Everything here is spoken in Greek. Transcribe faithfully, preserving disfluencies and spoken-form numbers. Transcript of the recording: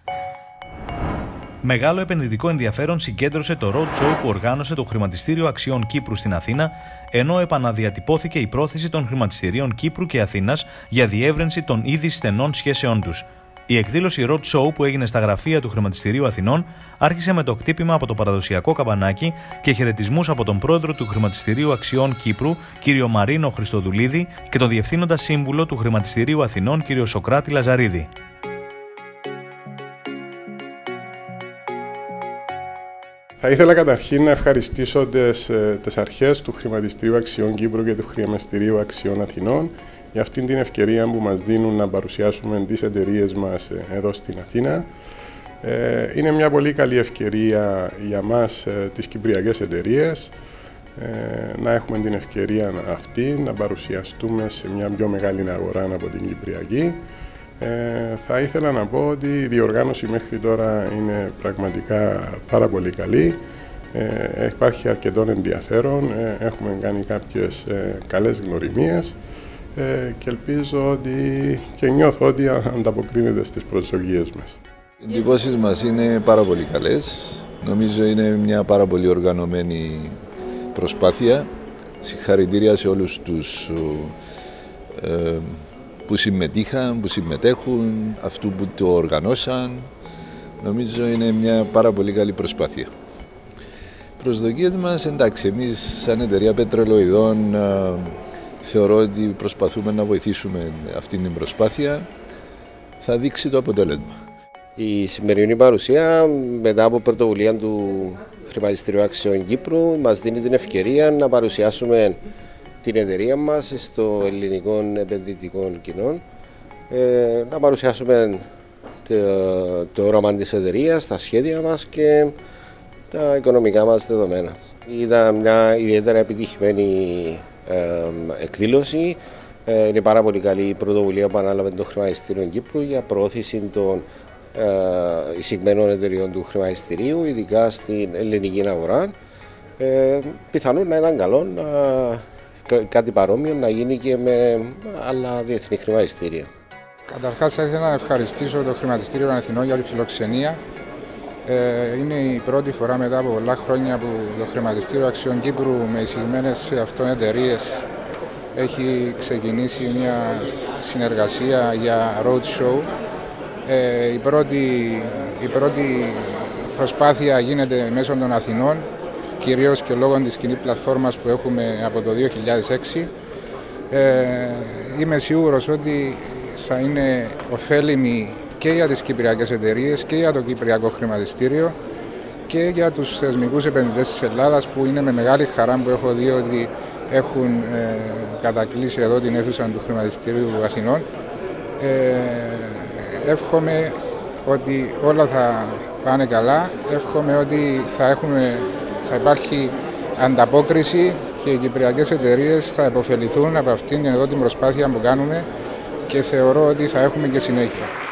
Μεγάλο επενδυτικό ενδιαφέρον συγκέντρωσε το roadshow που οργάνωσε το Χρηματιστήριο Αξιών Κύπρου στην Αθήνα, ενώ επαναδιατυπώθηκε η πρόθεση των χρηματιστηρίων Κύπρου και Αθήνας για διεύρυνση των ήδη στενών σχέσεών τους. Η εκδήλωση roadshow που έγινε στα γραφεία του Χρηματιστηρίου Αθηνών άρχισε με το χτύπημα από το παραδοσιακό καμπανάκι και χαιρετισμούς από τον πρόεδρο του Χρηματιστηρίου Αξιών Κύπρου, κ. Μαρίνο Χριστοδουλίδη, και τον διευθύνοντα σύμβουλο του Χρηματιστηρίου Αθηνών, κ. Σοκράτη Λαζαρίδη. Θα ήθελα καταρχήν να ευχαριστήσω τις, τις αρχές του Χρηματιστηρίου Αξιών Κύπρου και του Χρηματιστηρίου Αξιών Αθηνών για αυτήν την ευκαιρία που μας δίνουν να παρουσιάσουμε τις εταιρείες μας εδώ στην Αθήνα. Είναι μια πολύ καλή ευκαιρία για μας, τις κυπριακές εταιρείες, να έχουμε την ευκαιρία αυτή να παρουσιαστούμε σε μια πιο μεγάλη αγορά από την Κυπριακή. Ε, θα ήθελα να πω ότι η διοργάνωση μέχρι τώρα είναι πραγματικά πάρα πολύ καλή. Ε, υπάρχει αρκετό ενδιαφέρον, ε, έχουμε κάνει κάποιες ε, καλές γνωριμίες ε, και ελπίζω ότι και νιώθω ότι ανταποκρίνεται στις προσδοκίες μας. Οι εντυπώσεις μας είναι πάρα πολύ καλές. Νομίζω είναι μια πάρα πολύ οργανωμένη προσπάθεια. Συγχαρητήρια σε όλους τους ε, που συμμετείχαν, που συμμετέχουν, αυτού που το οργανώσαν. Νομίζω είναι μια πάρα πολύ καλή προσπάθεια. Προσδοκίες μας, εντάξει, εμείς σαν εταιρεία πετρελοειδών θεωρώ ότι προσπαθούμε να βοηθήσουμε αυτή την προσπάθεια. Θα δείξει το αποτέλεσμα. Η σημερινή παρουσία, μετά από πρωτοβουλία του Χρηματιστηρίου Αξιών Κύπρου, μας δίνει την ευκαιρία να παρουσιάσουμε την εταιρεία μας στο ελληνικό επενδυτικό κοινό, ε, να παρουσιάσουμε το, το όραμα της εταιρείας, τα σχέδια μας και τα οικονομικά μας δεδομένα. Ήταν μια ιδιαίτερα επιτυχημένη ε, εκδήλωση. Ε, είναι πάρα πολύ καλή η πρωτοβουλία που ανάλαβε το Χρηματιστήριο Κύπρου για προώθηση των ε, εισηγμένων εταιρείων του χρηματιστηρίου, ειδικά στην ελληνική αγορά. Ε, πιθανόν να ήταν καλό να κάτι παρόμοιο να γίνει και με άλλα διεθνή χρηματιστήρια. Καταρχάς θα ήθελα να ευχαριστήσω το Χρηματιστήριο Αθηνών για τη φιλοξενία. Ε, είναι η πρώτη φορά μετά από πολλά χρόνια που το Χρηματιστήριο Αξιών Κύπρου με εισηγμένες σε αυτόν εταιρείες έχει ξεκινήσει μια συνεργασία για roadshow. Ε, η, πρώτη, η πρώτη προσπάθεια γίνεται μέσω των Αθηνών, κυρίως και λόγω της κοινή πλατφόρμας που έχουμε από το δύο χιλιάδες έξι. Ε, είμαι σίγουρος ότι θα είναι ωφέλιμη και για τις κυπριακές εταιρείες και για το Κυπριακό Χρηματιστήριο και για τους θεσμικούς επενδυτές της Ελλάδας, που είναι με μεγάλη χαρά που έχω δει ότι έχουν ε, κατακλείσει εδώ την αίθουσα του Χρηματιστηρίου Αθηνών. Ε, εύχομαι ότι όλα θα πάνε καλά, εύχομαι ότι θα έχουμε θα υπάρχει ανταπόκριση και οι κυπριακές εταιρείες θα επωφεληθούν από αυτήν εδώ την προσπάθεια που κάνουμε και θεωρώ ότι θα έχουμε και συνέχεια.